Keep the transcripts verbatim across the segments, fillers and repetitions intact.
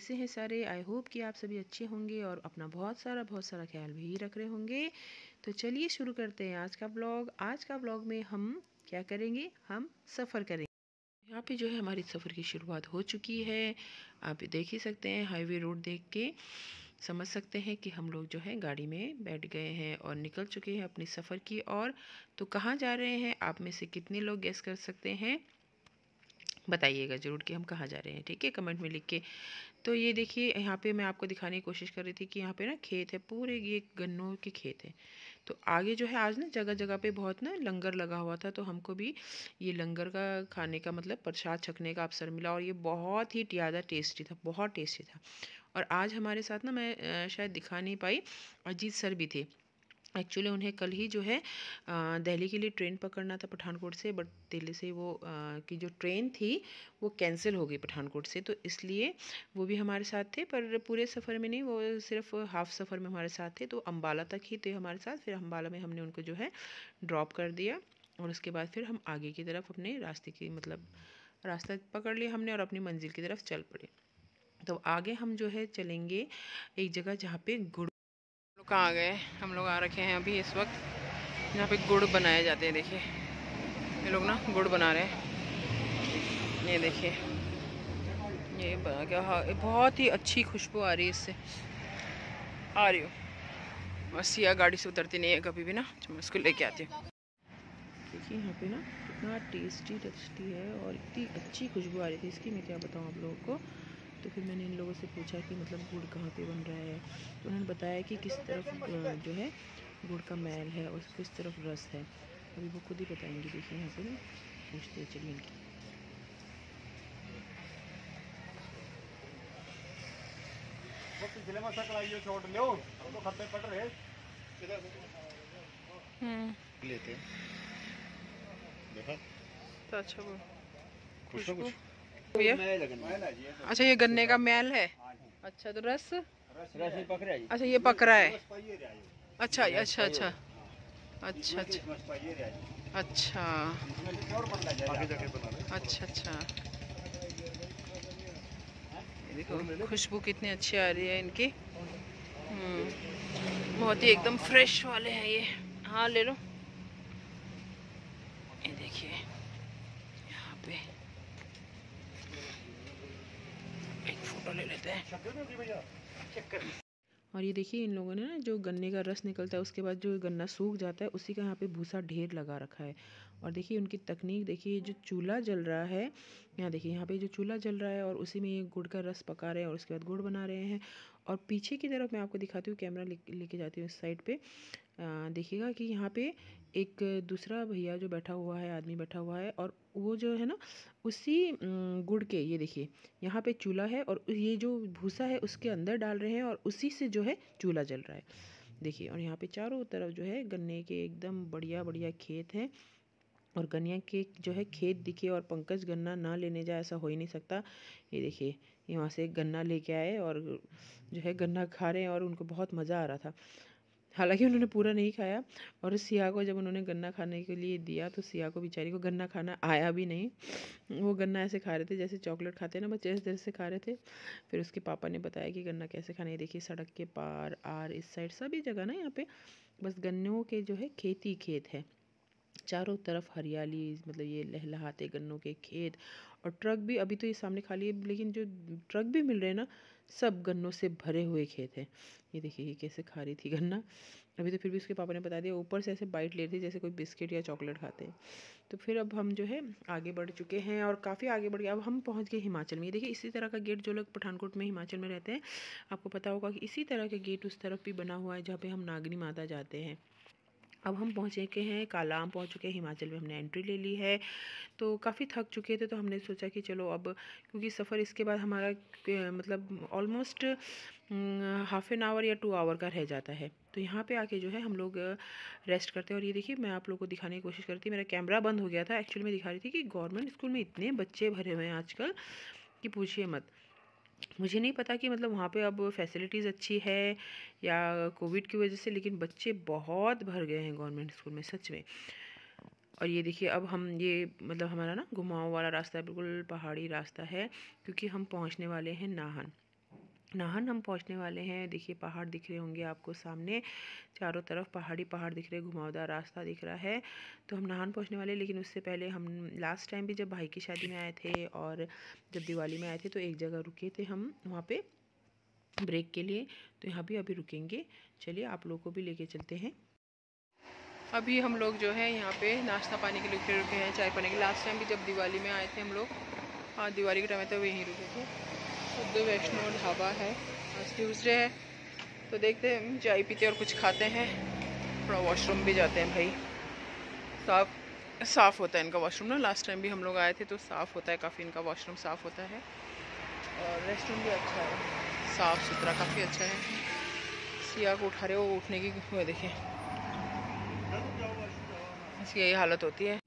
कैसे हैं सारे। आई होप कि आप सभी अच्छे होंगे और अपना बहुत सारा बहुत सारा ख्याल भी रख रहे होंगे। तो चलिए शुरू करते हैं आज का ब्लॉग। आज का ब्लॉग में हम क्या करेंगे, हम सफ़र करेंगे। यहाँ पे जो है हमारी सफ़र की शुरुआत हो चुकी है। आप देख ही सकते हैं, हाईवे रोड देख के समझ सकते हैं कि हम लोग जो है गाड़ी में बैठ गए हैं और निकल चुके हैं अपनी सफ़र की ओर। तो कहाँ जा रहे हैं, आप में से कितने लोग गेस कर सकते हैं, बताइएगा ज़रूर कि हम कहाँ जा रहे हैं। ठीक है, कमेंट में लिख के। तो ये देखिए, यहाँ पे मैं आपको दिखाने की कोशिश कर रही थी कि यहाँ पे ना खेत है, पूरे ये गन्नों के खेत हैं। तो आगे जो है आज ना जगह जगह पे बहुत ना लंगर लगा हुआ था, तो हमको भी ये लंगर का खाने का मतलब प्रसाद छकने का अवसर मिला और ये बहुत ही ज़्यादा टेस्टी था, बहुत टेस्टी था। और आज हमारे साथ ना, मैं अ, शायद दिखा नहीं पाई, अजीत सर भी थे। एक्चुअली उन्हें कल ही जो है दिल्ली के लिए ट्रेन पकड़ना था पठानकोट से, बट दिल्ली से वो आ, की जो ट्रेन थी वो कैंसिल हो गई पठानकोट से, तो इसलिए वो भी हमारे साथ थे, पर पूरे सफ़र में नहीं, वो सिर्फ हाफ सफ़र में हमारे साथ थे। तो अम्बाला तक ही थे हमारे साथ, फिर अम्बाला में हमने उनको जो है ड्रॉप कर दिया और उसके बाद फिर हम आगे की तरफ अपने रास्ते की मतलब रास्ता पकड़ लिया हमने और अपनी मंजिल की तरफ चल पड़े। तो आगे हम जो है चलेंगे एक जगह जहाँ पे गुड़, लोग कहाँ आ गए, हम लोग आ रखे हैं अभी इस वक्त यहाँ पे गुड़ बनाए जाते हैं। देखिए ये लोग ना गुड़ बना रहे हैं, ये देखिए ये बना क्या, हाँ बहुत ही अच्छी खुशबू आ रही है इससे, आ रही हूँ बस। या गाड़ी से उतरती नहीं है कभी भी ना, मैं उसको लेके आती हूँ। देखिए यहाँ पे ना कितना टेस्टी टेस्टी है और इतनी अच्छी खुशबू आ रही थी इसकी, मैं क्या बताऊँ आप लोगों को। तो फिर मैंने इन लोगों से पूछा कि मतलब गुड़ कहाँ पे बन रहा है, तो उन्होंने बताया कि किस तरफ जो है गुड़ का मैल है और किस तरफ रस है। अभी वो खुद ही बताएंगे। देखिए यहाँ पे ना पूछते चलिए इनकी। लेते देखा तो अच्छा वो खुशबू भैया, अच्छा ये गन्ने का मैल है। अच्छा तो रस, रस नहीं पक रहा है। अच्छा ये पक रहा है। अच्छा अच्छा अच्छा अच्छा अच्छा अच्छा अच्छा अच्छा। ये देखो खुशबू कितनी अच्छी आ रही है इनकी, हम्म बहुत ही एकदम फ्रेश वाले हैं ये। हाँ ले लो। ये देखिए यहाँ पे एक फोटो ले लेते हैं। और ये देखिए इन लोगों ने ना जो गन्ने का रस निकलता है उसके बाद जो गन्ना सूख जाता है उसी का यहाँ पे भूसा ढेर लगा रखा है। और देखिए उनकी तकनीक देखिए, जो चूल्हा जल रहा है, यहाँ देखिए यहाँ पे जो चूल्हा जल रहा है और उसी में ये गुड़ का रस पका रहे हैं और उसके बाद गुड़ बना रहे हैं। और पीछे की तरफ मैं आपको दिखाती हूँ, कैमरा लेके जाती हूँ इस साइड पे, देखिएगा कि यहाँ पे एक दूसरा भैया जो बैठा हुआ है, आदमी बैठा हुआ है, और वो जो है ना उसी गुड़ के, ये देखिए यहाँ पे चूल्हा है और ये जो भूसा है उसके अंदर डाल रहे हैं और उसी से जो है चूल्हा जल रहा है। देखिए और यहाँ पे चारों तरफ जो है गन्ने के एकदम बढ़िया बढ़िया खेत हैं। और गन्ने के जो है खेत दिखे और पंकज गन्ना ना लेने जाए, ऐसा हो ही नहीं सकता। ये देखिए यहाँ से गन्ना लेके आए और जो है गन्ना खा रहे हैं और उनको बहुत मज़ा आ रहा था। हालांकि उन्होंने पूरा नहीं खाया और सिया को जब उन्होंने गन्ना खाने के लिए दिया तो सिया को बेचारी को गन्ना खाना आया भी नहीं। वो गन्ना ऐसे खा रहे थे जैसे चॉकलेट खाते हैं ना बच्चे, ऐसे जैसे खा रहे थे। फिर उसके पापा ने बताया कि गन्ना कैसे खाना है। देखिए सड़क के पार आर इस साइड सभी जगह ना यहाँ पे बस गन्नों के जो है खेती खेत है, चारों तरफ हरियाली, मतलब ये लहलहाते गन्नों के खेत। और ट्रक भी, अभी तो ये सामने खाली है लेकिन जो ट्रक भी मिल रहे हैं ना सब गन्नों से भरे हुए खेत हैं। ये देखिए ये कैसे खा रही थी गन्ना, अभी तो फिर भी उसके पापा ने बता दिया, ऊपर से ऐसे बाइट ले रही थी जैसे कोई बिस्किट या चॉकलेट खाते हैं। तो फिर अब हम जो है आगे बढ़ चुके हैं और काफ़ी आगे बढ़ गए, अब हम पहुंच गए हिमाचल में। ये देखिए इसी तरह का गेट, जो लोग पठानकोट में हिमाचल में रहते हैं आपको पता होगा कि इसी तरह का गेट उस तरफ भी बना हुआ है जहाँ पे हम नागनी माता जाते हैं। अब हम पहुँचे के हैं कालाअंब, पहुँच चुके हैं हिमाचल में, हमने एंट्री ले ली है। तो काफ़ी थक चुके थे तो हमने सोचा कि चलो अब, क्योंकि सफ़र इसके बाद हमारा मतलब ऑलमोस्ट हाफ एन आवर या टू आवर का रह जाता है। तो यहाँ पे आके जो है हम लोग रेस्ट करते हैं। और ये देखिए मैं आप लोगों को दिखाने की कोशिश करती, मेरा कैमरा बंद हो गया था। एक्चुअली मैं दिखा रही थी कि गवर्नमेंट स्कूल में इतने बच्चे भरे हुए हैं आजकल कि पूछिए मत। मुझे नहीं पता कि मतलब वहाँ पे अब फैसिलिटीज़ अच्छी है या कोविड की वजह से, लेकिन बच्चे बहुत भर गए हैं गवर्नमेंट स्कूल में सच में। और ये देखिए अब हम ये मतलब हमारा ना घुमाव वाला रास्ता है, बिल्कुल पहाड़ी रास्ता है, क्योंकि हम पहुँचने वाले हैं नाहन। नाहन हम पहुंचने वाले हैं। देखिए पहाड़ दिख रहे होंगे आपको सामने, चारों तरफ पहाड़ी पहाड़ दिख रहे हैं, घुमावदार रास्ता दिख रहा है। तो हम नाहन पहुंचने वाले, लेकिन उससे पहले हम लास्ट टाइम भी जब भाई की शादी में आए थे और जब दिवाली में आए थे तो एक जगह रुके थे हम वहाँ पे ब्रेक के लिए, तो यहाँ भी अभी रुकेंगे। चलिए आप लोगों को भी लेके चलते हैं। अभी हम लोग जो है यहाँ पे नाश्ता पानी के लिए रुके हैं, चाय पानी के। लास्ट टाइम भी जब दिवाली में आए थे हम लोग, हाँ दिवाली के टाइम में तो यहीं रुके थे। शुद्ध वैष्णो ढाबा है, आज ट्यूसडे है तो देखते हैं, चाय पीते और कुछ खाते हैं, थोड़ा वॉशरूम भी जाते हैं भाई। साफ साफ़ होता है इनका वॉशरूम ना, लास्ट टाइम भी हम लोग आए थे तो साफ़ होता है काफ़ी, इनका वॉशरूम साफ़ होता है और रेस्टोरेंट भी अच्छा है, साफ़ सुथरा काफ़ी अच्छा है। सिया को उठा रहे हो, उठने की वो देखिए इसकी यही हालत होती है।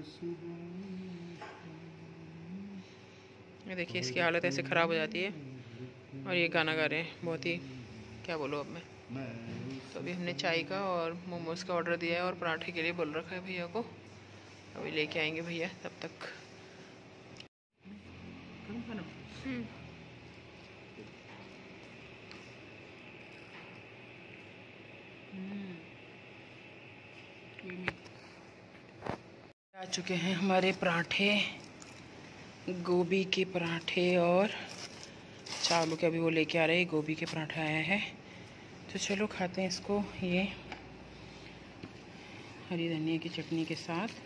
ये देखिए इसकी हालत ऐसे ख़राब हो जाती है और ये गाना गा रहे हैं, बहुत ही क्या बोलूँ अब मैं। तो अभी हमने चाय का और मोमोज़ का ऑर्डर दिया है और पराठे के लिए बोल रखा है भैया को, अभी लेके आएंगे भैया तब तक। आ चुके हैं हमारे पराठे, गोभी के पराठे और चावलों के, अभी वो लेके आ रहे हैं। गोभी के पराठा आया है तो चलो खाते हैं इसको, ये हरी धनिया की चटनी के साथ।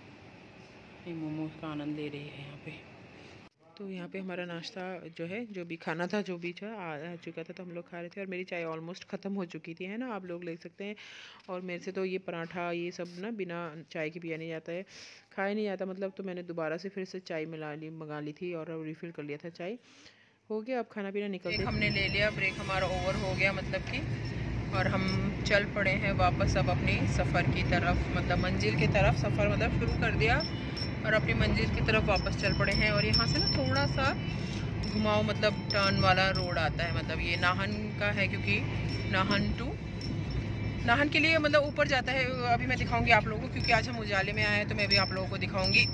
ये मोमोज का आनंद ले रही है यहाँ पे। तो यहाँ पे हमारा नाश्ता जो है, जो भी खाना था, जो भी था आ चुका था, तो हम लोग खा रहे थे और मेरी चाय ऑलमोस्ट ख़त्म हो चुकी थी, है ना, आप लोग ले सकते हैं। और मेरे से तो ये पराठा ये सब ना बिना चाय के पिया नहीं जाता है, खाया नहीं जाता मतलब। तो मैंने दोबारा से फिर से चाय मिला ली मंगा ली थी और रिफ़िल कर लिया था चाय। हो गया, अब खाना पीना निकलते हैं। हमने ले लिया ब्रेक, हमारा ओवर हो गया मतलब कि, और हम चल पड़े हैं वापस अब अपनी सफ़र की तरफ, मतलब मंजिल की तरफ। सफ़र मतलब शुरू कर दिया और अपनी मंजिल की तरफ वापस चल पड़े हैं। और यहाँ से ना थोड़ा सा घुमाव मतलब टर्न वाला रोड आता है, मतलब ये नाहन का है, क्योंकि नाहन टू नाहन के लिए मतलब ऊपर जाता है। अभी मैं दिखाऊंगी आप लोगों को, क्योंकि आज हम उजाले में आए हैं तो मैं भी आप लोगों को दिखाऊंगी।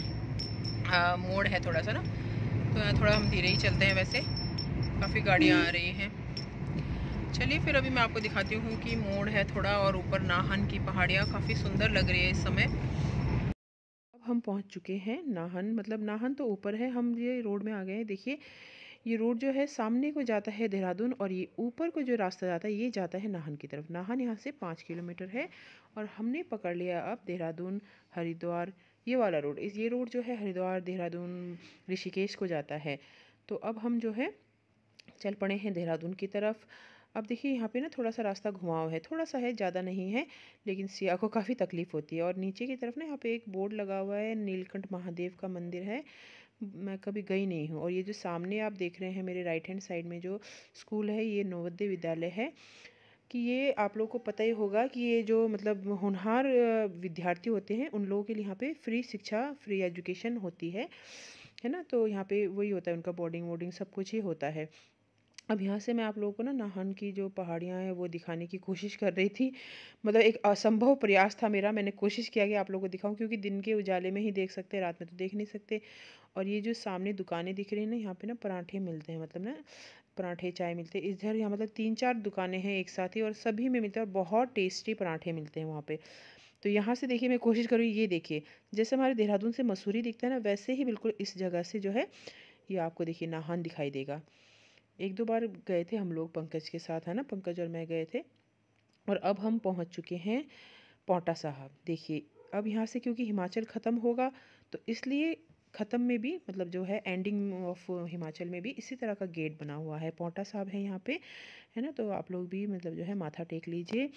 मोड़ है थोड़ा सा ना, तो यहाँ थोड़ा हम धीरे ही चलते हैं, वैसे काफ़ी गाड़ियाँ आ रही हैं। चलिए फिर अभी मैं आपको दिखाती हूँ कि मोड़ है थोड़ा, और ऊपर नाहन की पहाड़ियाँ काफ़ी सुंदर लग रही है इस समय। अब हम पहुँच चुके हैं नाहन, मतलब नाहन तो ऊपर है, हम ये रोड में आ गए हैं। देखिए ये रोड जो है सामने को जाता है देहरादून, और ये ऊपर को जो रास्ता जाता है ये जाता है नाहन की तरफ। नाहन यहाँ से पाँच किलोमीटर है और हमने पकड़ लिया अब देहरादून हरिद्वार ये वाला रोड। इस ये रोड जो है हरिद्वार देहरादून ऋषिकेश को जाता है। तो अब हम जो है चल पड़े हैं देहरादून की तरफ। अब देखिए यहाँ पे ना थोड़ा सा रास्ता घुमाव है, थोड़ा सा है, ज़्यादा नहीं है, लेकिन सिया को काफ़ी तकलीफ़ होती है। और नीचे की तरफ ना यहाँ पे एक बोर्ड लगा हुआ है, नीलकंठ महादेव का मंदिर है, मैं कभी गई नहीं हूँ। और ये जो सामने आप देख रहे हैं मेरे राइट हैंड साइड में जो स्कूल है, ये नवोदय विद्यालय है। कि ये आप लोगों को पता ही होगा कि ये जो मतलब होनहार विद्यार्थी होते हैं उन लोगों के लिए यहाँ पे फ्री शिक्षा, फ्री एजुकेशन होती है, है ना। तो यहाँ पे वही होता है, उनका बोर्डिंग वोर्डिंग सब कुछ ही होता है। अब यहाँ से मैं आप लोगों को ना नाहन की जो पहाड़ियाँ हैं वो दिखाने की कोशिश कर रही थी, मतलब एक असंभव प्रयास था मेरा। मैंने कोशिश किया कि आप लोगों को दिखाऊं, क्योंकि दिन के उजाले में ही देख सकते हैं, रात में तो देख नहीं सकते। और ये जो सामने दुकानें दिख रही हैं ना, यहाँ पे ना पराठे मिलते हैं, मतलब ना पराठे चाय मिलते हैं इधर। यहाँ मतलब तीन चार दुकानें हैं एक साथ ही, और सभी में मिलते हैं और बहुत टेस्टी पराठे मिलते हैं वहाँ पे। तो यहाँ से देखिए मैं कोशिश करूँ, ये देखिए जैसे हमारे देहरादून से मसूरी दिखता है ना, वैसे ही बिल्कुल इस जगह से जो है ये आपको देखिए नाहन दिखाई देगा। एक दो बार गए थे हम लोग पंकज के साथ, है ना, पंकज और मैं गए थे। और अब हम पहुंच चुके हैं पौंटा साहब। देखिए अब यहाँ से क्योंकि हिमाचल ख़त्म होगा तो इसलिए ख़त्म में भी मतलब जो है एंडिंग ऑफ हिमाचल में भी इसी तरह का गेट बना हुआ है। पौंटा साहब है यहाँ पे, है ना, तो आप लोग भी मतलब जो है माथा टेक लीजिए।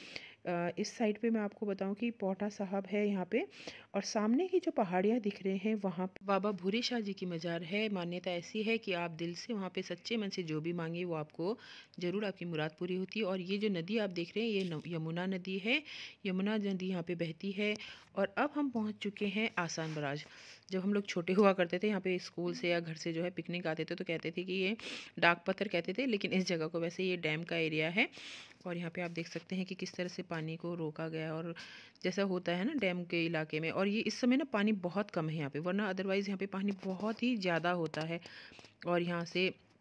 इस साइड पे मैं आपको बताऊं कि पौंटा साहब है यहाँ पे, और सामने की जो पहाड़ियाँ दिख रहे हैं वहाँ बाबा भूरे शाह जी की मज़ार है। मान्यता ऐसी है कि आप दिल से वहाँ पे सच्चे मन से जो भी मांगे वो आपको ज़रूर आपकी मुराद पूरी होती है। और ये जो नदी आप देख रहे हैं ये यमुना नदी है, यमुना नदी यहाँ पे बहती है। और अब हम पहुँच चुके हैं आसान बराज। जब हम लोग छोटे हुआ करते थे यहाँ पे स्कूल से या घर से जो है पिकनिक आते थे तो कहते थे कि ये डाक पत्थर कहते थे, लेकिन इस जगह को वैसे ये डैम का एरिया है। और यहाँ पे आप देख सकते हैं कि किस तरह से पानी को रोका गया, और जैसा होता है ना डैम के इलाके में। और ये इस समय ना पानी बहुत कम है यहाँ पे, वरना अदरवाइज़ यहाँ पे पानी बहुत ही ज़्यादा होता है। और यहाँ से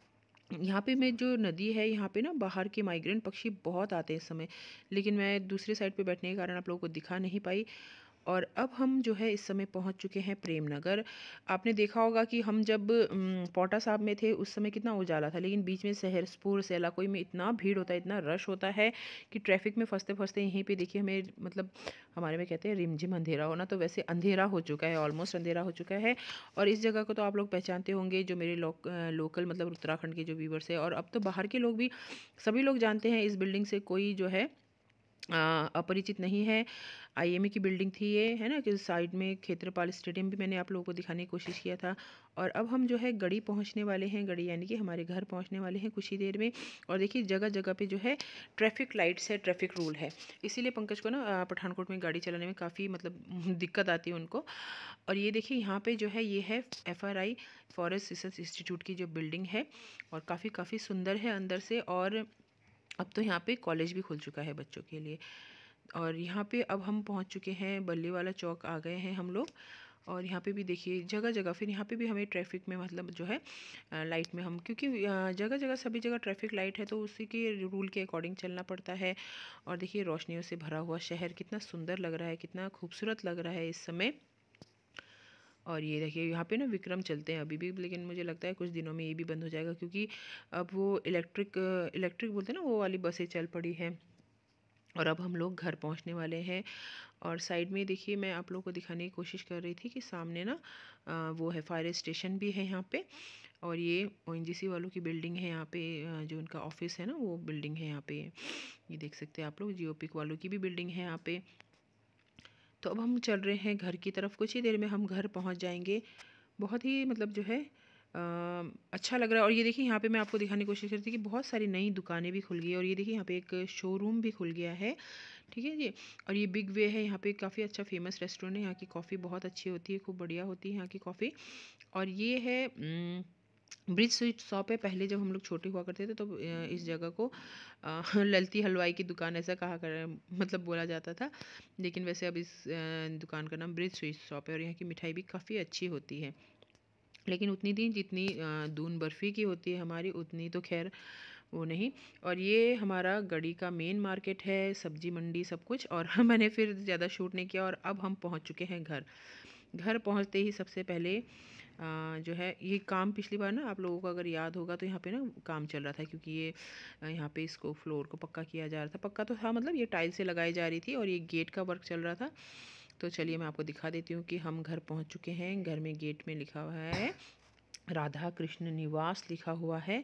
यहाँ पे मैं जो नदी है, यहाँ पे ना बाहर के माइग्रेंट पक्षी बहुत आते हैं इस समय, लेकिन मैं दूसरे साइड पे बैठने के कारण आप लोगों को दिखा नहीं पाई। और अब हम जो है इस समय पहुंच चुके हैं प्रेमनगर। आपने देखा होगा कि हम जब उम, पौंटा साहब में थे उस समय कितना उजाला था, लेकिन बीच में सहरसपुर सेलाकोई में इतना भीड़ होता है, इतना रश होता है कि ट्रैफिक में फंसते फंसते यहीं पे देखिए हमें, मतलब हमारे में कहते हैं रिमझिम अंधेरा होना, तो वैसे अंधेरा हो चुका है, ऑलमोस्ट अंधेरा हो चुका है। और इस जगह को तो आप लोग पहचानते होंगे, जो मेरे लोक, लोकल मतलब उत्तराखंड के जो व्यूवर्स है, और अब तो बाहर के लोग भी, सभी लोग जानते हैं इस बिल्डिंग से, कोई जो है अ, अपरिचित नहीं है। आईएमए की बिल्डिंग थी ये, है ना, कि साइड में क्षेत्रपाल स्टेडियम भी मैंने आप लोगों को दिखाने की कोशिश किया था। और अब हम जो है गढ़ी पहुंचने वाले हैं, गढ़ी यानी कि हमारे घर पहुंचने वाले हैं कुछ ही देर में। और देखिए जगह जगह पे जो है ट्रैफिक लाइट्स है, ट्रैफिक रूल है, इसीलिए पंकज को ना अ, पठानकोट में गाड़ी चलाने में काफ़ी मतलब दिक्कत आती है उनको। और ये देखिए यहाँ पे जो है ये है F R I forest research institute की जो बिल्डिंग है, और काफ़ी काफ़ी सुंदर है अंदर से। और अब तो यहाँ पे कॉलेज भी खुल चुका है बच्चों के लिए। और यहाँ पे अब हम पहुँच चुके हैं, बल्ले वाला चौक आ गए हैं हम लोग। और यहाँ पे भी देखिए जगह जगह, फिर यहाँ पे भी हमें ट्रैफिक में मतलब जो है अ, लाइट में हम, क्योंकि अ, जगह जगह सभी जगह ट्रैफिक लाइट है, तो उसी के रूल के अकॉर्डिंग चलना पड़ता है। और देखिए रोशनियों से भरा हुआ शहर कितना सुंदर लग रहा है, कितना खूबसूरत लग रहा है इस समय। और ये देखिए यहाँ पे ना विक्रम चलते हैं अभी भी, लेकिन मुझे लगता है कुछ दिनों में ये भी बंद हो जाएगा, क्योंकि अब वो इलेक्ट्रिक इलेक्ट्रिक बोलते हैं ना, वो वाली बसें चल पड़ी हैं। और अब हम लोग घर पहुंचने वाले हैं। और साइड में देखिए मैं आप लोगों को दिखाने की कोशिश कर रही थी कि सामने ना अ, वो है फायर स्टेशन भी है यहाँ पे। और ये ओएनजीसी वालों की बिल्डिंग है यहाँ पे, अ, जो उनका ऑफिस है ना वो बिल्डिंग है यहाँ पे, ये देख सकते हैं आप लोग। जियोपिक वालों की भी बिल्डिंग है यहाँ पे। तो अब हम चल रहे हैं घर की तरफ, कुछ ही देर में हम घर पहुँच जाएंगे। बहुत ही मतलब जो है अ, अच्छा लग रहा है। और ये देखिए यहाँ पे मैं आपको दिखाने की कोशिश करती थी कि बहुत सारी नई दुकानें भी खुल गई है। और ये देखिए यहाँ पे एक शोरूम भी खुल गया है, ठीक है जी। और ये बिग वे है, यहाँ पे काफ़ी अच्छा फेमस रेस्टोरेंट है, यहाँ की कॉफ़ी बहुत अच्छी होती है, खूब बढ़िया होती है यहाँ की कॉफ़ी। और ये है उम, ब्रिज स्वीट शॉप है। पहले जब हम लोग छोटे हुआ करते थे तो अ, इस जगह को अ, ललती हलवाई की दुकान ऐसा कहा कर मतलब बोला जाता था, लेकिन वैसे अब इस अ, दुकान का नाम ब्रिज स्वीट शॉप है। और यहाँ की मिठाई भी काफ़ी अच्छी होती है, लेकिन उतनी दी जितनी अ, दून बर्फ़ी की होती है हमारी, उतनी तो खैर वो नहीं। और ये हमारा गढ़ी का मेन मार्केट है, सब्जी मंडी सब कुछ। और मैंने फिर ज़्यादा शूट नहीं किया। और अब हम पहुंच चुके हैं घर। घर पहुंचते ही सबसे पहले अ, जो है ये काम, पिछली बार ना आप लोगों को अगर याद होगा तो यहाँ पे ना काम चल रहा था, क्योंकि ये अ, यहाँ पे इसको फ्लोर को पक्का किया जा रहा था। पक्का तो था मतलब, ये टाइल से लगाई जा रही थी, और ये गेट का वर्क चल रहा था। तो चलिए मैं आपको दिखा देती हूँ कि हम घर पहुँच चुके हैं। घर में गेट में लिखा हुआ है राधा कृष्ण निवास लिखा हुआ है।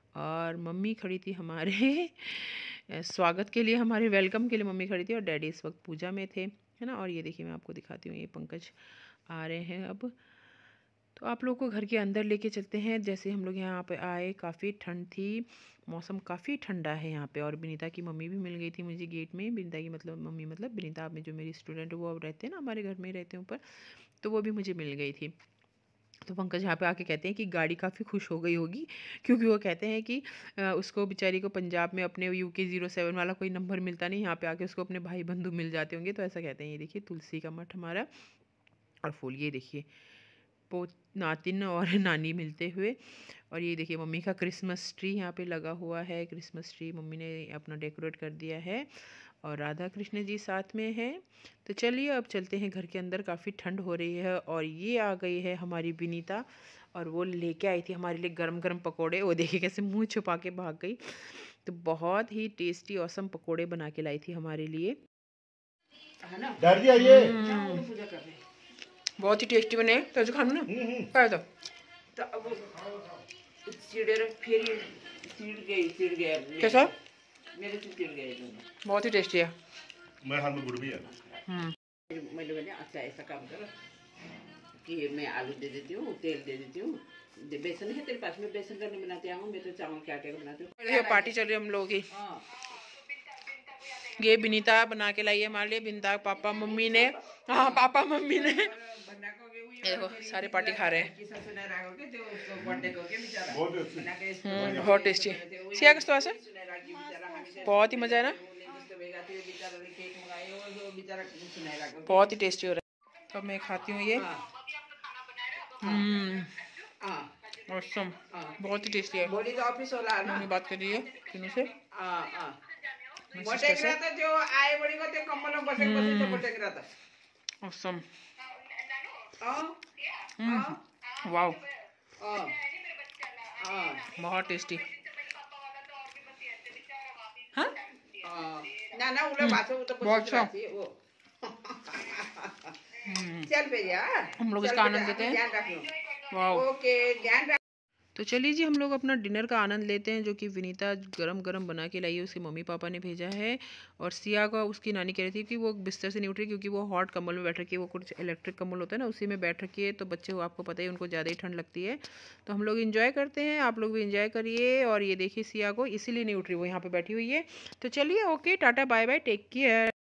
और मम्मी खड़ी थी हमारे स्वागत के लिए, हमारे वेलकम के लिए मम्मी खड़ी थी, और डैडी इस वक्त पूजा में थे, है ना। और ये देखिए मैं आपको दिखाती हूँ, ये पंकज आ रहे हैं अब। तो आप लोग को घर के अंदर लेके चलते हैं। जैसे हम लोग यहाँ पे आए काफ़ी ठंड थी, मौसम काफ़ी ठंडा है यहाँ पे। और विनीता की मम्मी भी मिल गई थी मुझे गेट में। विनीता की मतलब मम्मी मतलब विनीता में जो मेरी स्टूडेंट है वो अब रहते हैं ना हमारे घर में ही रहते हैं ऊपर, तो वो भी मुझे मिल गई थी। तो पंकज यहाँ पे आके कहते हैं कि गाड़ी काफ़ी खुश हो गई होगी, क्योंकि वो कहते हैं कि अ, उसको बेचारी को पंजाब में अपने यू के ज़ीरो सेवन वाला कोई नंबर मिलता नहीं, यहाँ पे आके उसको अपने भाई बंधु मिल जाते होंगे, तो ऐसा कहते हैं। ये देखिए तुलसी का मठ हमारा, और फूल ये देखिए पो नातिन और नानी मिलते हुए। और ये देखिए मम्मी का क्रिसमस ट्री यहाँ पे लगा हुआ है, क्रिसमस ट्री मम्मी ने अपना डेकोरेट कर दिया है। और राधा कृष्ण जी साथ में हैं। तो चलिए अब चलते हैं घर के अंदर, काफ़ी ठंड हो रही है। और ये आ गई है हमारी विनीता, और वो लेके आई थी हमारे लिए गरम गरम पकोड़े। वो देखिए कैसे मुंह छुपा के भाग गई। तो बहुत ही टेस्टी औसम पकोड़े बना के लाई थी हमारे लिए, है ना। डर गया ये हम्म, बहुत ही टेस्टी बने। तो जो खाना ना खा दो। तो अब चिड़े फिर चिड़ गई चिड़ गया कैसा? मेरे से चिड़ गए दोनों। बहुत ही टेस्टी है। मैं हाथ में गुड़ भी है। मैंने बोला अच्छा ऐसा काम करो कि मैं आलू दे देती हूँ, तेल दे देती हूँ, बेसन है तेरे पास में, बेसन का नहीं बनाती हूँ मैं तो चावल के आटे का बनाती हूँ। पार्टी चल रही है हम लोगों की। हाँ ये विनीता बना के लाई है हमारे लिए। विनीता पापा मम्मी ने, हाँ पापा मम्मी ने, देखो सारे पार्टी खा रहे हैं। हम्म, बहुत टेस्टी। सिया किस तरह से बहुत ही मजा है ना, बहुत ही टेस्टी हो रहा है। तो मैं खाती हूँ ये। हम्म ऑसम, हाँ। बहुत ही टेस्टी है। बोली तो ऑफिस वाला है ना। मम्मी बात कर रही है किनू से। हाँ हाँ। मैं मोटे sister से। गिरा था जो आए बड़ी को ते कम्बल में बसे बसे तो मोटे गिरा था। ऑसम। हाँ हम्म, वाओ, हाँ हाँ बहुत टेस्टी। हाँ हाँ। ना ना उन्हें बातों वो तो बहुत कुछ अच्छा। बात है वो। हम्म, चल भैया हम लोग चल इसका बेटा, आनंद लेते अपना हैं। ध्यान रख लो। वाओ। ओके ध्यान रख। तो चलिए जी, हम लोग अपना डिनर का आनंद लेते हैं, जो कि विनीता गरम गरम बना के लाई है, उसके मम्मी पापा ने भेजा है। और सिया का उसकी नानी कह रही थी कि वो बिस्तर से नहीं उठ रही क्योंकि वो हॉट कंबल में बैठ रखी है, वो कुछ इलेक्ट्रिक कंबल होता है ना, उसी में बैठ रखी है। तो बच्चे को आपको पता ही, उनको ज़्यादा ही ठंड लगती है। तो हम लोग इंजॉय करते हैं, आप लोग भी इंजॉय करिए। और ये देखिए सिया को इसीलिए नहीं उठ रही, वो यहाँ पर बैठी हुई है। तो चलिए, okay, ta ta bye bye, take care.